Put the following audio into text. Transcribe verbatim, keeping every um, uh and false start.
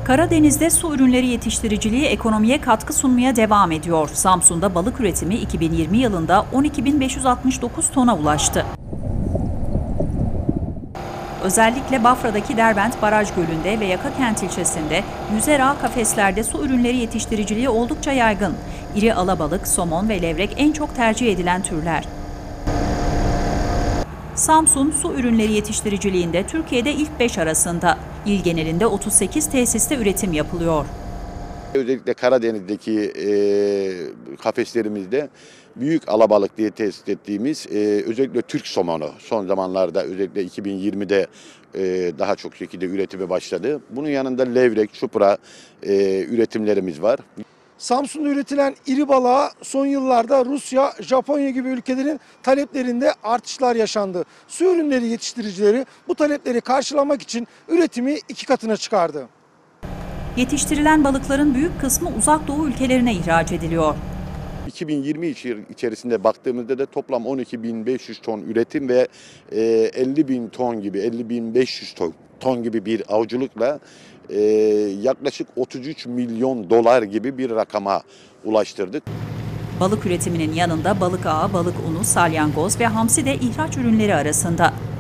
Karadeniz'de su ürünleri yetiştiriciliği ekonomiye katkı sunmaya devam ediyor. Samsun'da balık üretimi iki bin yirmi yılında on iki bin beş yüz altmış dokuz tona ulaştı. Özellikle Bafra'daki Derbent Baraj Gölü'nde ve Yakakent ilçesinde yüzer ağ kafeslerde su ürünleri yetiştiriciliği oldukça yaygın. İri alabalık, somon ve levrek en çok tercih edilen türler. Samsun, su ürünleri yetiştiriciliğinde Türkiye'de ilk beş arasında. İl genelinde otuz sekiz tesiste üretim yapılıyor. Özellikle Karadeniz'deki e, kafeslerimizde büyük alabalık diye tespit ettiğimiz e, özellikle Türk somonu son zamanlarda özellikle iki bin yirmide e, daha çok şekilde üretime başladı. Bunun yanında levrek, çupra e, üretimlerimiz var. Samsun'da üretilen iri balığa son yıllarda Rusya, Japonya gibi ülkelerin taleplerinde artışlar yaşandı. Su ürünleri yetiştiricileri bu talepleri karşılamak için üretimi iki katına çıkardı. Yetiştirilen balıkların büyük kısmı Uzak Doğu ülkelerine ihraç ediliyor. iki bin yirmi içerisinde baktığımızda da toplam on iki bin beş yüz ton üretim ve elli bin ton gibi elli bin beş yüz ton gibi bir avcılıkla yaklaşık otuz üç milyon dolar gibi bir rakama ulaştırdık. Balık üretiminin yanında balık ağı, balık unu, salyangoz ve hamsi de ihraç ürünleri arasında.